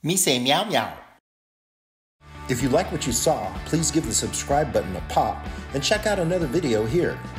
Me say meow meow. If you like what you saw, please give the subscribe button a pop and check out another video here.